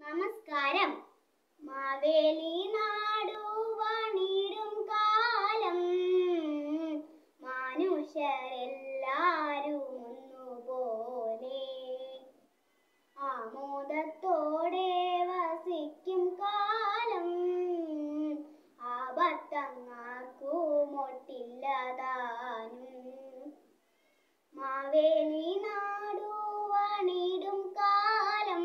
നമസ്കാരം. മാവേലി നാടു വണിടും കാലം മനുഷ്യരെല്ലാരും ഒന്നുപോലെ ആമോദത്തോടെ വസിക്കും കാലം ആപത്തങ്ങാർക്കുമൊട്ടില്ലതാനും. മാവേലി നാടു വണിടും കാലം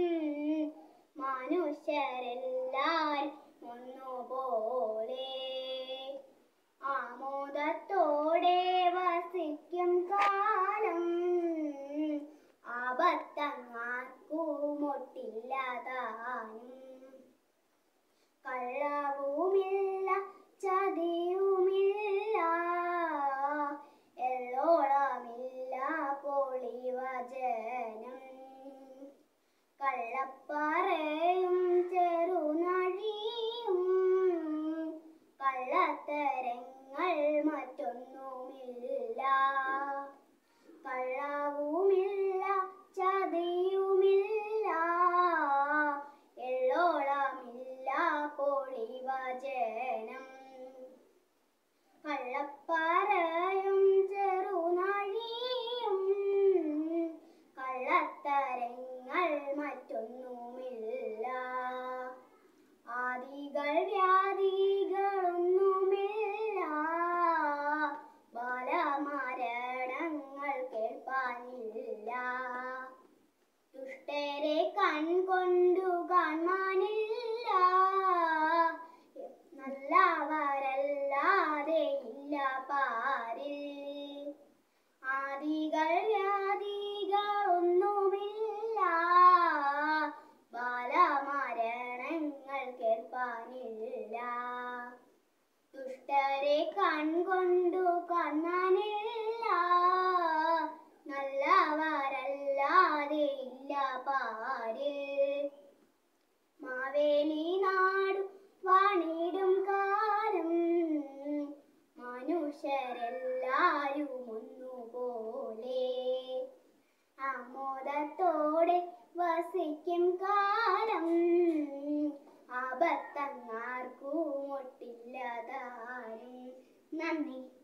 മനുഷ്യരെല്ലാരും ഒന്നുപോലെ ആമോദത്തോടെ വസിക്കും കാലം ആപത്തങ്ങാർക്കുമൊട്ടില്ലതാനും. കള്ളവുമില്ല ചതിയുമില്ല എള്ളോളമില്ല പൊളിവചനം. കള്ളപ്പറയും ചെറുനഴിയും കള്ളത്തരങ്ങൾ മറ്റൊന്നുമില്ല. കള്ളവുമില്ല ചതിയുമില്ല എള്ളോളമില്ല പൊളിവചനം. കള്ളപ്പറയും ചെറുനഴിയും കള്ളത്തരങ്ങൾ മറ്റൊന്നുമില്ല. ആദികൾ വ്യാധികളൊന്നുമില്ല ബാലമരണങ്ങൾ കേൾപ്പാനില്ല. ദുഷ്ടരെ കൺകൊണ്ടു കാണാനില്ല നല്ലവരല്ലാതെ ഇല്ല പാരിൽ. ആദികൾ വ്യാധികളൊന്നുമില്ല ബാലമരണങ്ങൾ കേൾപ്പാനില്ല. ദുഷ്ടരെ കൺകൊണ്ടു കാണാനില്ല നല്ലവരല്ലാതെ ഇല്ല പാരിൽ. മാവേലി നാടു വണിടും കാലം മനുഷ്യരെല്ലാരും ഒന്നുപോലെ ആമോദത്തോടെ വസിക്കും കാലം ആപത്തങ്ങാർക്കുമൊട്ടില്ലതാനും. നന്ദി.